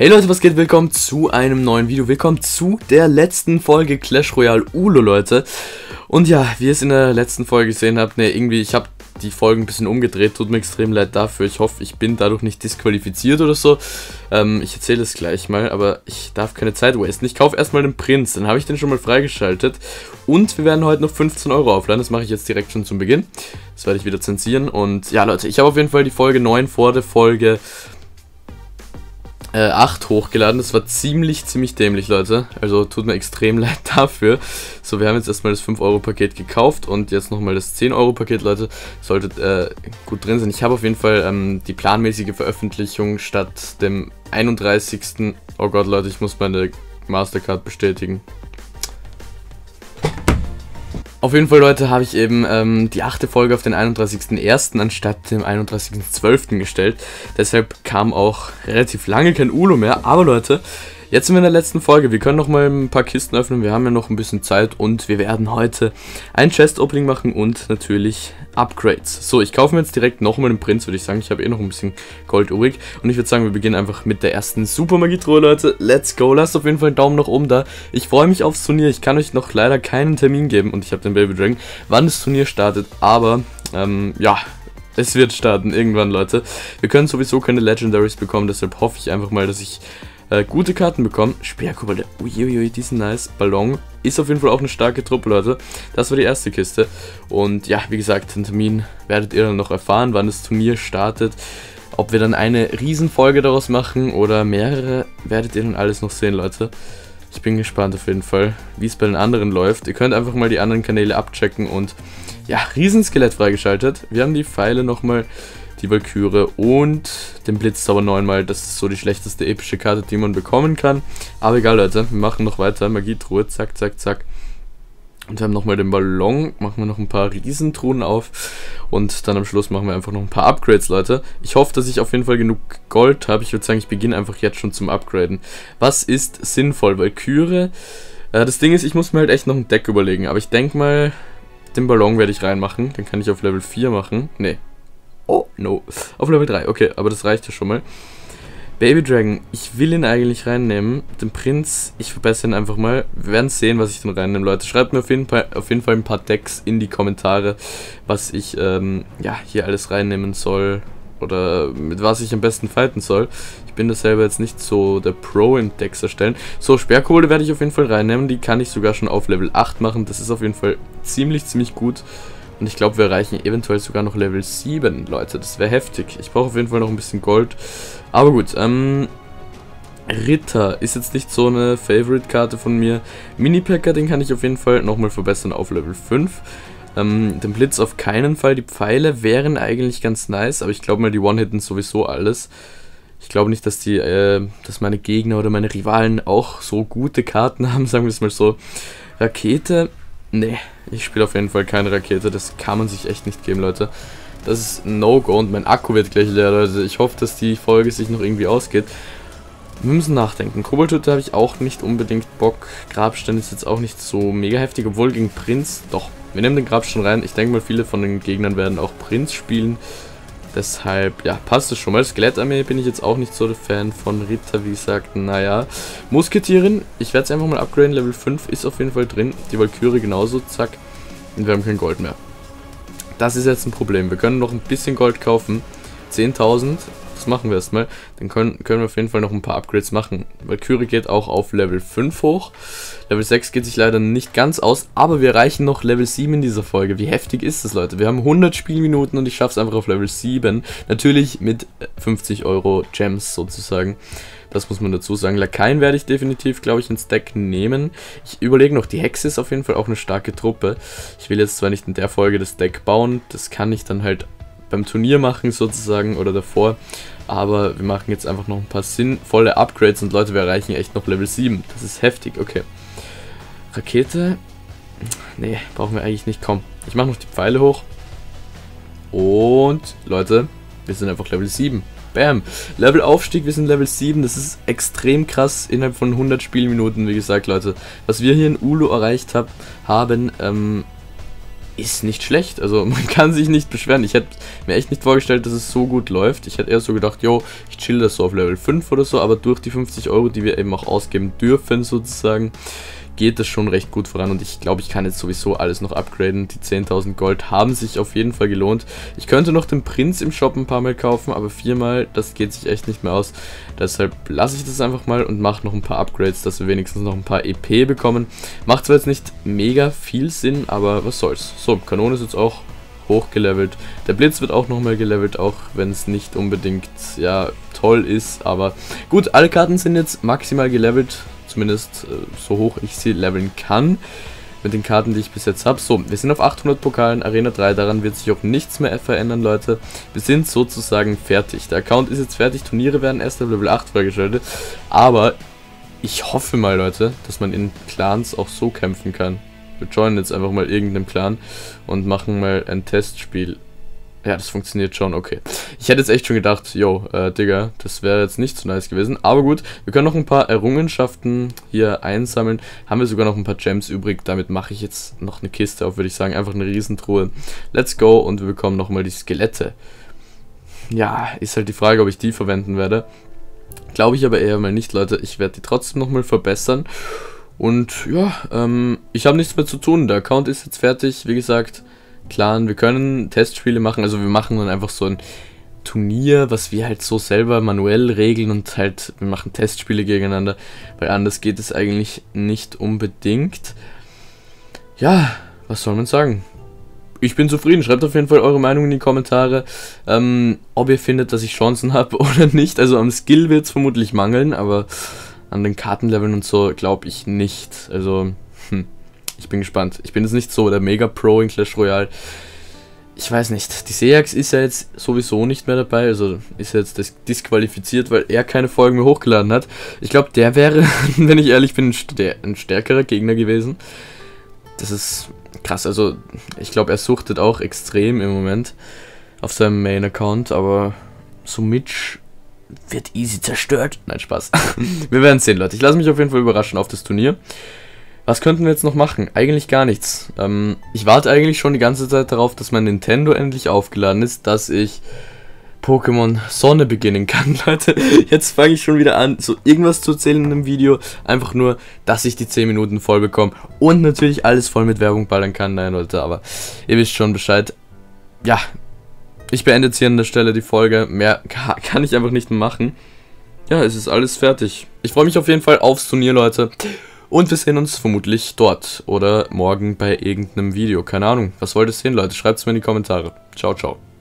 Hey Leute, was geht? Willkommen zu einem neuen Video. Willkommen zu der letzten Folge Clash Royale Ulo, Leute. Und ja, wie ihr es in der letzten Folge gesehen habt, ich habe die Folgen ein bisschen umgedreht. Tut mir extrem leid dafür. Ich hoffe, ich bin dadurch nicht disqualifiziert oder so. Ich erzähle es gleich mal, aber ich darf keine Zeit wasten. Ich kaufe erstmal den Prinz, dann habe ich den schon mal freigeschaltet. Und wir werden heute noch 15 Euro aufladen. Das mache ich jetzt direkt schon zum Beginn. Das werde ich wieder zensieren. Und ja, Leute, ich habe auf jeden Fall die Folge 9 vor der Folge 8 hochgeladen. Das war ziemlich dämlich, Leute. Also tut mir extrem leid dafür. So, wir haben jetzt erstmal das 5-Euro-Paket gekauft und jetzt nochmal das 10-Euro-Paket, Leute. Sollte gut drin sein. Ich habe auf jeden Fall die planmäßige Veröffentlichung statt dem 31. Oh Gott, Leute, ich muss meine Mastercard bestätigen. Auf jeden Fall, Leute, habe ich eben die 8. Folge auf den 31.01. anstatt dem 31.12. gestellt. Deshalb kam auch relativ lange kein Ulo mehr. Aber Leute, jetzt sind wir in der letzten Folge. Wir können noch mal ein paar Kisten öffnen. Wir haben ja noch ein bisschen Zeit und wir werden heute ein Chest-Opening machen und natürlich Upgrades. So, ich kaufe mir jetzt direkt nochmal den Prinz, würde ich sagen. Ich habe eh noch ein bisschen Gold übrig. Und ich würde sagen, wir beginnen einfach mit der ersten Super-Magie-Truhe, Leute. Let's go. Lasst auf jeden Fall einen Daumen nach oben da. Ich freue mich aufs Turnier. Ich kann euch noch leider keinen Termin geben. Und ich habe den Baby Dragon, wann das Turnier startet. Aber, ja, es wird starten irgendwann, Leute. Wir können sowieso keine Legendaries bekommen. Deshalb hoffe ich einfach mal, dass ich gute Karten bekommen. Speerkobolde. Uiuiui, die sind nice. Ballon. Ist auf jeden Fall auch eine starke Truppe, Leute. Das war die erste Kiste. Und ja, wie gesagt, den Termin werdet ihr dann noch erfahren, wann das Turnier startet. Ob wir dann eine Riesenfolge daraus machen oder mehrere, werdet ihr dann alles noch sehen, Leute. Ich bin gespannt auf jeden Fall, wie es bei den anderen läuft. Ihr könnt einfach mal die anderen Kanäle abchecken und ja, Riesenskelett freigeschaltet. Wir haben die Pfeile nochmal, die Valkyrie und den Blitzzauber 9-mal. Das ist so die schlechteste epische Karte, die man bekommen kann. Aber egal, Leute, wir machen noch weiter. Magietruhe, zack, zack, zack. Und wir haben nochmal den Ballon. Machen wir noch ein paar Riesentruhen auf. Und dann am Schluss machen wir einfach noch ein paar Upgrades, Leute. Ich hoffe, dass ich auf jeden Fall genug Gold habe. Ich würde sagen, ich beginne einfach jetzt schon zum Upgraden. Was ist sinnvoll? Valkyrie. Das Ding ist, ich muss mir halt echt noch ein Deck überlegen. Aber ich denke mal, den Ballon werde ich reinmachen. Den kann ich auf Level 4 machen. Nee. Oh, no. Auf Level 3. Okay, aber das reicht ja schon mal. Baby Dragon. Ich will ihn eigentlich reinnehmen. Den Prinz, ich verbessere ihn einfach mal. Wir werden sehen, was ich denn reinnehme, Leute. Schreibt mir auf jeden Fall ein paar Decks in die Kommentare, was ich ja, hier alles reinnehmen soll. Oder mit was ich am besten fighten soll. Ich bin da selber jetzt nicht so der Pro im Decks erstellen. So, Speerkohle werde ich auf jeden Fall reinnehmen. Die kann ich sogar schon auf Level 8 machen. Das ist auf jeden Fall ziemlich gut. Und ich glaube, wir erreichen eventuell sogar noch Level 7, Leute. Das wäre heftig. Ich brauche auf jeden Fall noch ein bisschen Gold. Aber gut, Ritter ist jetzt nicht so eine Favorite-Karte von mir. Mini-Packer, den kann ich auf jeden Fall nochmal verbessern auf Level 5. Den Blitz auf keinen Fall. Die Pfeile wären eigentlich ganz nice, aber ich glaube mal, die One-Hitten sowieso alles. Ich glaube nicht, dass dass meine Gegner oder meine Rivalen auch so gute Karten haben, sagen wir es mal so. Rakete. Nee, ich spiele auf jeden Fall keine Rakete, das kann man sich echt nicht geben, Leute. Das ist ein No-Go und mein Akku wird gleich leer, Leute. Ich hoffe, dass die Folge sich noch irgendwie ausgeht. Wir müssen nachdenken. Koboldhütte habe ich auch nicht unbedingt Bock. Grabstein ist jetzt auch nicht so mega heftig, obwohl gegen Prinz, doch. Wir nehmen den Grabstein rein. Ich denke mal, viele von den Gegnern werden auch Prinz spielen. Deshalb, ja, passt es schon mal. Skelettarmee bin ich jetzt auch nicht so der Fan von. Ritter, wie gesagt, naja. Musketierin, ich werde es einfach mal upgraden. Level 5 ist auf jeden Fall drin. Die Valkyrie genauso, zack. Und wir haben kein Gold mehr. Das ist jetzt ein Problem. Wir können noch ein bisschen Gold kaufen. 10.000, das machen wir erstmal. Dann können wir auf jeden Fall noch ein paar Upgrades machen. Valkyrie geht auch auf Level 5 hoch. Level 6 geht sich leider nicht ganz aus, aber wir erreichen noch Level 7 in dieser Folge. Wie heftig ist das, Leute? Wir haben 100 Spielminuten und ich schaffe es einfach auf Level 7. Natürlich mit 50 Euro Gems sozusagen. Das muss man dazu sagen. Lakaien werde ich definitiv, glaube ich, ins Deck nehmen. Ich überlege noch, die Hexe ist auf jeden Fall auch eine starke Truppe. Ich will jetzt zwar nicht in der Folge das Deck bauen, das kann ich dann halt beim Turnier machen sozusagen oder davor. Aber wir machen jetzt einfach noch ein paar sinnvolle Upgrades und Leute, wir erreichen echt noch Level 7. Das ist heftig, okay. Rakete. Nee, brauchen wir eigentlich nicht. Komm, ich mache noch die Pfeile hoch. Und, Leute, wir sind einfach Level 7. Bam. Levelaufstieg, wir sind Level 7. Das ist extrem krass innerhalb von 100 Spielminuten, wie gesagt, Leute. Was wir hier in Ulo erreicht haben, ist nicht schlecht. Also man kann sich nicht beschweren. Ich hätte mir echt nicht vorgestellt, dass es so gut läuft. Ich hätte eher so gedacht, yo, ich chill das so auf Level 5 oder so, aber durch die 50 Euro, die wir eben auch ausgeben dürfen sozusagen, geht das schon recht gut voran und ich glaube, ich kann jetzt sowieso alles noch upgraden. Die 10.000 Gold haben sich auf jeden Fall gelohnt. Ich könnte noch den Prinz im Shop ein paar Mal kaufen, aber 4-mal, das geht sich echt nicht mehr aus. Deshalb lasse ich das einfach mal und mache noch ein paar Upgrades, dass wir wenigstens noch ein paar EP bekommen. Macht zwar jetzt nicht mega viel Sinn, aber was soll's. So, Kanone ist jetzt auch hochgelevelt. Der Blitz wird auch nochmal gelevelt, auch wenn es nicht unbedingt, ja, toll ist. Aber gut, alle Karten sind jetzt maximal gelevelt. Zumindest so hoch ich sie leveln kann, mit den Karten, die ich bis jetzt habe. So, wir sind auf 800 Pokalen, Arena 3, daran wird sich auch nichts mehr verändern, Leute. Wir sind sozusagen fertig. Der Account ist jetzt fertig, Turniere werden erst auf Level 8 freigeschaltet, aber ich hoffe mal, Leute, dass man in Clans auch so kämpfen kann. Wir joinen jetzt einfach mal irgendeinem Clan und machen mal ein Testspiel. Ja, das funktioniert schon, okay. Ich hätte jetzt echt schon gedacht, yo, Digga, das wäre jetzt nicht so nice gewesen. Aber gut, wir können noch ein paar Errungenschaften hier einsammeln. Haben wir sogar noch ein paar Gems übrig. Damit mache ich jetzt noch eine Kiste auf, würde ich sagen. Einfach eine Riesentruhe. Let's go und wir bekommen nochmal die Skelette. Ja, ist halt die Frage, ob ich die verwenden werde. Glaube ich aber eher mal nicht, Leute. Ich werde die trotzdem nochmal verbessern. Und ja, ich habe nichts mehr zu tun. Der Account ist jetzt fertig, wie gesagt. Clan, wir können Testspiele machen, also wir machen dann einfach so ein Turnier, was wir halt so selber manuell regeln und halt, wir machen Testspiele gegeneinander, weil anders geht es eigentlich nicht unbedingt. Ja, was soll man sagen? Ich bin zufrieden, schreibt auf jeden Fall eure Meinung in die Kommentare, ob ihr findet, dass ich Chancen habe oder nicht. Also am Skill wird es vermutlich mangeln, aber an den Kartenleveln und so glaube ich nicht, also ich bin gespannt. Ich bin jetzt nicht so der Mega-Pro in Clash Royale. Ich weiß nicht. Die Seax ist ja jetzt sowieso nicht mehr dabei. Also ist jetzt disqualifiziert, weil er keine Folgen mehr hochgeladen hat. Ich glaube, der wäre, wenn ich ehrlich bin, ein stärkerer Gegner gewesen. Das ist krass. Also ich glaube, er suchtet auch extrem im Moment auf seinem Main-Account. Aber so Mitch wird easy zerstört. Nein, Spaß. Wir werden sehen, Leute. Ich lasse mich auf jeden Fall überraschen auf das Turnier. Was könnten wir jetzt noch machen? Eigentlich gar nichts. Ich warte eigentlich schon die ganze Zeit darauf, dass mein Nintendo endlich aufgeladen ist, dass ich Pokémon Sonne beginnen kann, Leute. Jetzt fange ich schon wieder an, so irgendwas zu erzählen in einem Video. Einfach nur, dass ich die 10 Minuten voll bekomme und natürlich alles voll mit Werbung ballern kann. Nein, Leute, aber ihr wisst schon Bescheid. Ja, ich beende jetzt hier an der Stelle die Folge. Mehr kann ich einfach nicht mehr machen. Ja, es ist alles fertig. Ich freue mich auf jeden Fall aufs Turnier, Leute. Und wir sehen uns vermutlich dort oder morgen bei irgendeinem Video. Keine Ahnung. Was wollt ihr sehen, Leute? Schreibt es mir in die Kommentare. Ciao, ciao.